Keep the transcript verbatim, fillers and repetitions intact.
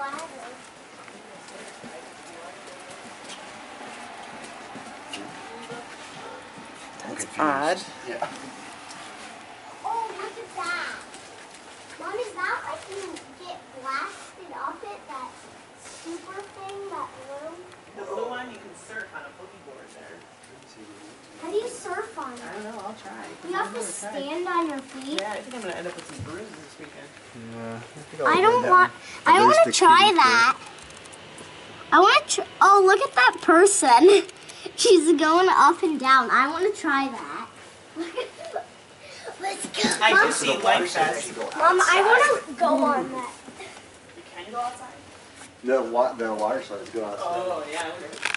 That's odd. Yeah. Oh, look at that. Mom, is that like you get blasted up at that super thing, that room? The blue one, you can surf on a boogie board there. How do you surf on it? I don't know, I'll try. You have to stand on your feet? Yeah, I think I'm going to end up with some bruises this weekend. Yeah, I, think I don't want, I want to try that. I want to, oh, look at that person. She's going up and down. I want to try that. Let's go. I Mom, just see Lake Fest. Mom, I want to go on that. You can go outside? The, wa the water slides go outside. Oh, yeah.